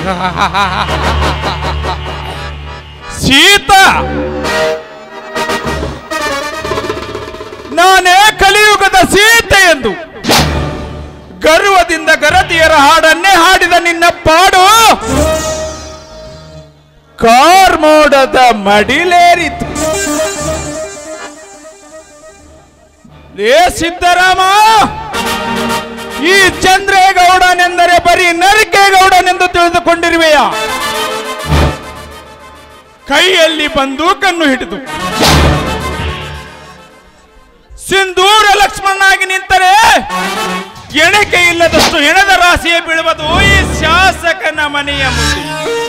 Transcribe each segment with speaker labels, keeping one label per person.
Speaker 1: ಸೀತಾ, ನಾನೇ ಕಲಿಯುಗದ ಸೀತೆ ಎಂದು ಗರ್ವದಿಂದ ಗರತಿಯರ ಹಾಡನ್ನೇ ಹಾಡಿದ ನಿನ್ನ ಪಾಡು ಕಾರ್ಮೋಡದ ಮಡಿಲೇರಿತು. ಸಿದ್ದರಾಮ, ಈ ಚಂದ್ರೇಗೌಡನೆಂದರೆ ಬರೀ ನರಿಕೇಗೌಡನೆಂದು ತಿಳಿದುಕೊಂಡಿರುವೆಯಾ? ಕೈಯಲ್ಲಿ ಬಂದೂಕನ್ನು ಹಿಡಿದು ಸಿಂಧೂರ ಲಕ್ಷ್ಮಣನಾಗಿ ನಿಂತರೆ ಎಣಿಕೆ ಇಲ್ಲದಷ್ಟು ಹೆಣದ ರಾಶಿಯೇ ಬೀಳುವುದು ಈ ಶಾಸಕನ ಮನೆಯ ಮುಂದೆ.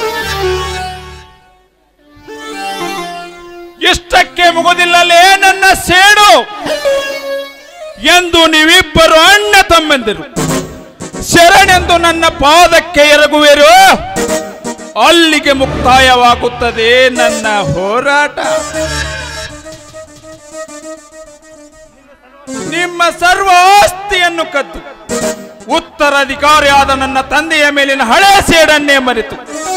Speaker 1: ಇಷ್ಟಕ್ಕೆ ಮುಗುದಿಲ್ಲಲೇ ನನ್ನ ಸೇಡು ಎಂದು ನೀವಿಬ್ಬರು ಅಣ್ಣ ತಮ್ಮಂದಿರು ಶರಣೆಂದು ನನ್ನ ಪಾದಕ್ಕೆ ಎರಗುವೆರು. ಅಲ್ಲಿಗೆ ಮುಕ್ತಾಯವಾಗುತ್ತದೆ ನನ್ನ ಹೋರಾಟ. ನಿಮ್ಮ ಸರ್ವ ಆಸ್ತಿಯನ್ನು ಕದ್ದು ಉತ್ತರಾಧಿಕಾರಿಯಾದ ನನ್ನ ತಂದೆಯ ಮೇಲಿನ ಹಳೆ ಸೇಡನ್ನೇ ಮರೆತು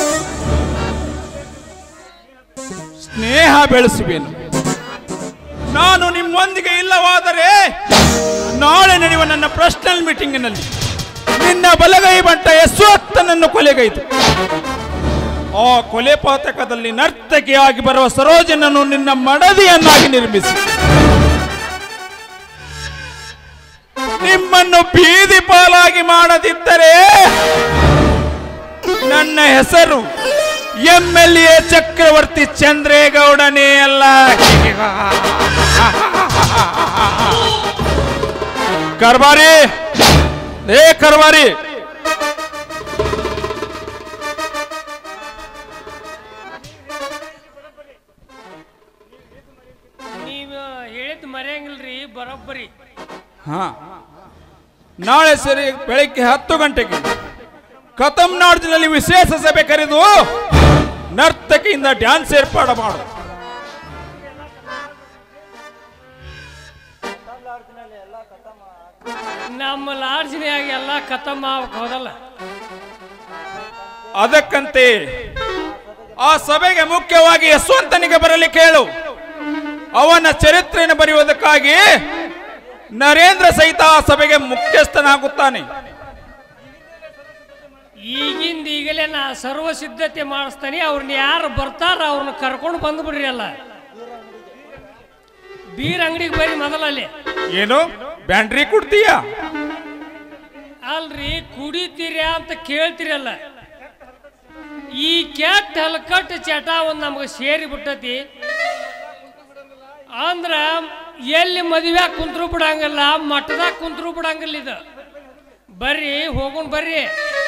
Speaker 1: ಸ್ನೇಹ ಬೆಳೆಸುವೆನು. ನಾನು ನಿಮ್ಮೊಂದಿಗೆ ಇಲ್ಲವಾದರೆ ನಾಳೆ ನಡೆಯುವ ನನ್ನ ಪರ್ಸನಲ್ ಮೀಟಿಂಗಿನಲ್ಲಿ ನಿನ್ನ ಬಲಗೈ ಬಂಟ ಯಶೋತ್ತನನ್ನು ಕೊಲೆಗೈದು ಆ ಕೊಲೆ ಪಾತಕದಲ್ಲಿ ನರ್ತಕಿಯಾಗಿ ಬರುವ ಸರೋಜನನ್ನು ನಿನ್ನ ಮಡದಿಯನ್ನಾಗಿ ನಿರ್ಮಿಸಿ ನಿಮ್ಮನ್ನು ಬೀದಿ ಪಾಲಾಗಿ ಮಾಡದಿದ್ದರೆ ನನ್ನ ಹೆಸರು MLA ಚಕ್ರವರ್ತಿ ಚಂದ್ರೇಗೌಡನೇ ಅಲ್ಲ. ಕರ್ವಾರಿ, ಕರ್ವಾರಿ,
Speaker 2: ನೀವು ಹೇಳಿದ್ ಮರೆಯಂಗಿಲ್ರಿ, ಬರೋಬ್ಬರಿ.
Speaker 1: ನಾಳೆ ಸರಿ ಬೆಳಿಗ್ಗೆ 10 ಗಂಟೆಗೆ ಕತಂನಾಡ್ಜಿನಲ್ಲಿ ವಿಶೇಷ ಸಭೆ ಕರೆದು ನರ್ತಕಿಯಿಂದ ಡ್ಯಾನ್ಸ್ ಏರ್ಪಾಡು ಮಾಡು.
Speaker 2: ನಮ್ಮ ಲಾಡ್ಜ್ನಾಗ ಎಲ್ಲ ಖತಮ್ ಆಗಕ್ಕೆ ಹೋದಲ್ಲ.
Speaker 1: ಅದಕ್ಕಂತೆ ಆ ಸಭೆಗೆ ಮುಖ್ಯವಾಗಿ ಯಶವಂತನಿಗೆ ಬರಲಿ ಕೇಳು. ಅವನ ಚರಿತ್ರೆಯನ್ನು ಬರೆಯುವುದಕ್ಕಾಗಿ ನರೇಂದ್ರ ಸಹಿತ ಆ ಸಭೆಗೆ ಮುಖ್ಯಸ್ಥನಾಗುತ್ತಾನೆ.
Speaker 2: ಈಗಿಂದ ಈಗಲೇ ನಾ ಸರ್ವ ಸಿದ್ಧತೆ ಮಾಡಿಸ್ತಾನೆ. ಅವ್ರನ್ನ ಯಾರು ಬರ್ತಾರ ಅವ್ರನ್ನ ಕರ್ಕೊಂಡು ಬಂದ್ಬಿಡ್ರಿ. ಅಲ್ಲ, ಬೀರ್ ಅಂಗಡಿಗೆ ಬರೀ ಮೊದಲಲ್ಲಿ.
Speaker 1: ಏನು ಬ್ಯಾಂಡ್ರಿ ಕುಡ್ತೀಯ?
Speaker 2: ಅಲ್ರಿ, ಕುಡಿತೀರ್ಯಾ ಅಂತ ಕೇಳ್ತಿರಲ್ಲ. ಈ ಕೆಟ್ಟ ಹಲಕಟ್ಟು ಚಟ ಒಂದು ನಮ್ಗೆ ಸೇರಿ ಬಿಟ್ಟತಿ. ಅಂದ್ರ ಎಲ್ಲಿ ಮದುವೆ ಕುಂತ್ರು ಬಿಡಂಗಿಲ್ಲ, ಮಠದಾಗ ಕುಂತ್ರು ಬಿಡಂಗಿಲ್ಲ. ಇದು ಬರ್ರಿ, ಹೋಗೋಣ ಬರ್ರಿ.